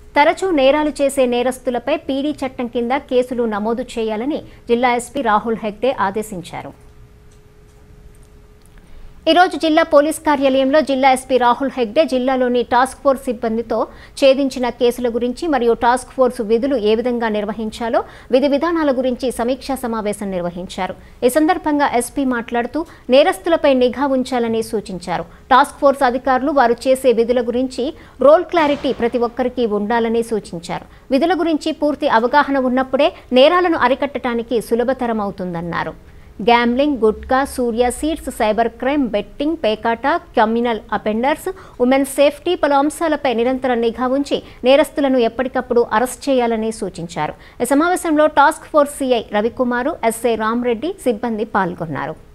తరచూ నేరాలు చేసే నేరస్తులపై పీడీ చట్టం కింద కేసులు నమోదు చేయాలని జిల్లా ఎస్పీ రాహుల్ హెగ్డే ఆదేశించారు. ఈ రోజు జిల్లా పోలీస్ కార్యాలయంలో జిల్లా ఎస్పీ రాహుల్ హెగ్డే జిల్లాలోని టాస్క్ ఫోర్స్ సిబ్బందితో ఛేదించిన కేసుల గురించి మరియు టాస్క్ ఫోర్స్ విధులు ఏ విధంగా నిర్వహించాలో విధి విధానాల గురించి సమీక్షా సమావేశం నిర్వహించారు. ఈ సందర్భంగా ఎస్పీ మాట్లాడుతూ నేరస్తులపై నిఘా ఉంచాలని సూచించారు. టాస్క్ ఫోర్స్ అధికారులు వారు చేసే విధుల గురించి రోల్ క్లారిటీ ప్రతి ఒక్కరికి ఉండాలని సూచించారు. విధుల గురించి పూర్తి అవగాహన ఉన్నప్పుడే నేరాలను అరికట్టడానికి సులభతరం అవుతుందన్నారు. Gambling, gutka, Surya seeds, cyber crime, betting, పేకాట, కమ్యూనల్ అఫెండర్స్, ఉమెన్స్ సేఫ్టీ పలు అంశాలపై నిరంతర నిఘా ఉంచి నేరస్తులను ఎప్పటికప్పుడు అరెస్ట్ చేయాలని సూచించారు. ఈ సమావేశంలో task force CI Ravikumar, SI Ramreddy సిబ్బంది పాల్గొన్నారు.